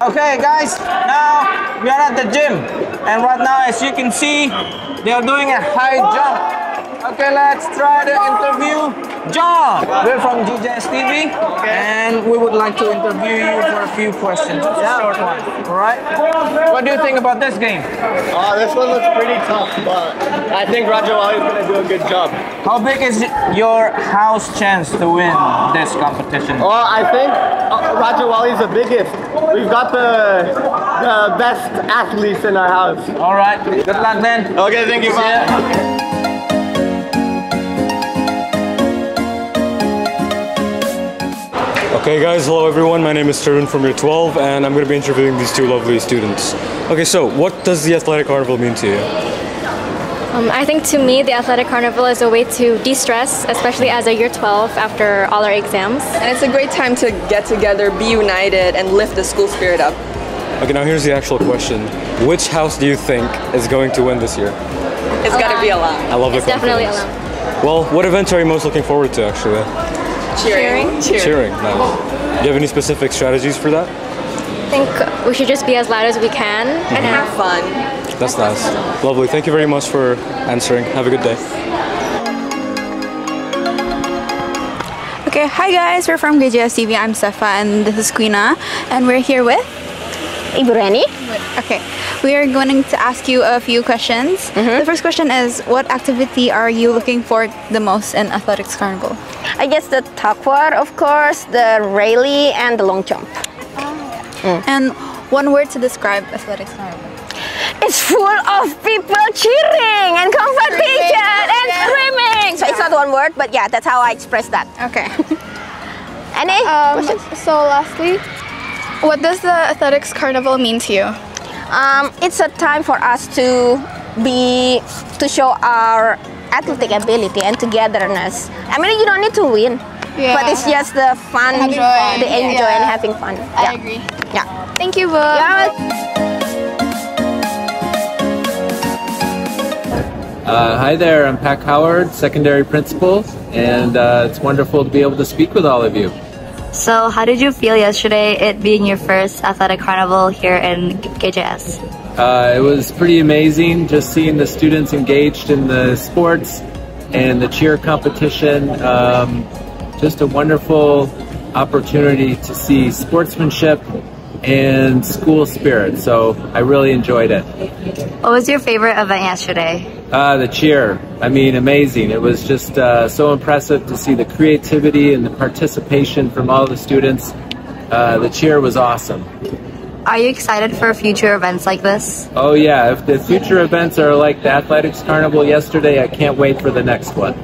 Okay guys, now we are at the gym, and right now as you can see, they are doing a high jump. Okay, let's try to interview John. We're from GJS TV, and we would like to interview you for a few questions. Just a short one. All right. What do you think about this game? This one looks pretty tough, but I think Rajawali is going to do a good job. How big is your house chance to win this competition? Well, I think Rajawali is the biggest. We've got the best athletes in our house. All right. Good luck then. Okay, thank you. Bye. Okay guys, hello everyone, my name is Tarun from year 12 and I'm going to be interviewing these two lovely students. Okay, so what does the Athletic Carnival mean to you? I think to me the Athletic Carnival is a way to de-stress, especially as a year 12 after all our exams. And it's a great time to get together, be united, and lift the school spirit up. Okay, now here's the actual question. Which house do you think is going to win this year? It's got to be a lot. I love the It's definitely a lot. Well, what events are you most looking forward to actually? Cheering. Cheering, nice. Do you have any specific strategies for that? I think we should just be as loud as we can and have fun. That's nice. Lovely. Thank you very much for answering. Have a good day. Okay, hi guys, we're from GJS TV. I'm Sefa and this is Queena, and we're here with Ibu Rani. Okay, we are going to ask you a few questions. The first question is, what activity are you looking for the most in Athletics Carnival? I guess the taqwa, of course, the rally, and the long jump. And one word to describe Athletics Carnival. It's full of people cheering and competition and screaming. So it's not one word, but yeah, that's how I express that. Okay. Any questions? So lastly, what does the Athletics Carnival mean to you? It's a time for us to show our athletic ability and togetherness. I mean, you don't need to win, but it's just the fun, the enjoy and having fun. I agree. Yeah. Thank you, Bo. Hi there, I'm Pat Howard, secondary principal, and it's wonderful to be able to speak with all of you. So how did you feel yesterday, it being your first Athletic Carnival here in GJS? It was pretty amazing just seeing the students engaged in the sports and the cheer competition. Just a wonderful opportunity to see sportsmanship and school spirit, so I really enjoyed it. What was your favorite event yesterday? The cheer. I mean, amazing. It was just so impressive to see the creativity and the participation from all the students. The cheer was awesome. Are you excited for future events like this? Oh yeah, if the future events are like the Athletics Carnival yesterday, I can't wait for the next one.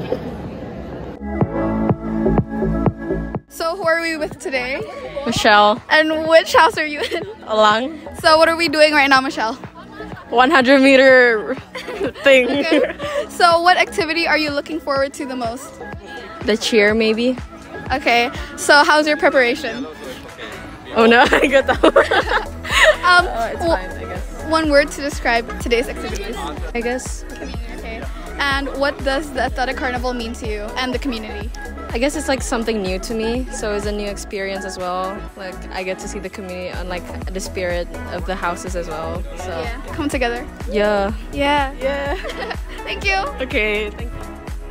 So who are we with today? Michelle. And which house are you in? Alang. So what are we doing right now, Michelle? 100-meter thing. Okay. So what activity are you looking forward to the most? The cheer, maybe. Okay. So how's your preparation? Oh no, I got that one. It's fine, I guess. One word to describe today's activities. I guess. Okay. And what does the Athletic Carnival mean to you and the community? I guess it's like something new to me, so it's a new experience as well. Like I get to see the community and like the spirit of the houses as well. So Come together. Yeah. Yeah. Yeah. Thank you. Okay. Thank you.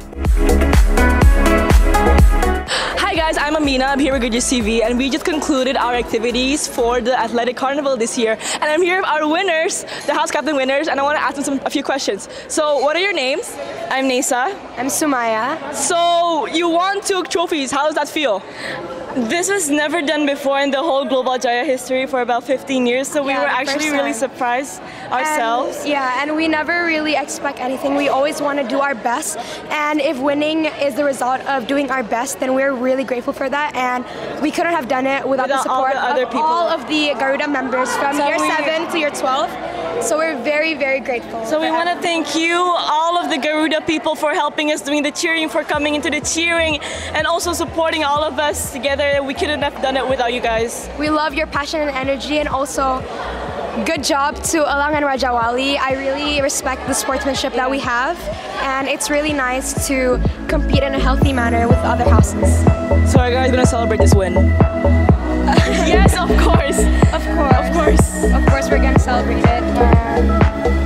Hi guys, I'm Amina. I'm here with GJS TV, and we just concluded our activities for the Athletic Carnival this year. And I'm here with our winners, the house captain winners, and I want to ask them a few questions. So, what are your names? I'm Nesa. I'm Sumaya. So, you won 2 trophies. How does that feel? This was never done before in the whole Global Jaya history for about 15 years, so we were actually really surprised ourselves. And we never really expect anything. We always want to do our best, and if winning is the result of doing our best, then we're really grateful for that, and we couldn't have done it without the support of all of the Garuda members from year 7 to year 12. So we're very, very grateful. So we want to thank you, all of the Garuda people, for helping us doing the cheering, for coming into the cheering, and also supporting all of us together. We couldn't have done it without you guys. We love your passion and energy, and also good job to Alang and Rajawali. I really respect the sportsmanship that we have, and it's really nice to compete in a healthy manner with other houses. So are you guys going to celebrate this win? Yes. Of course. Of course. Of course. Of course we're gonna celebrate it.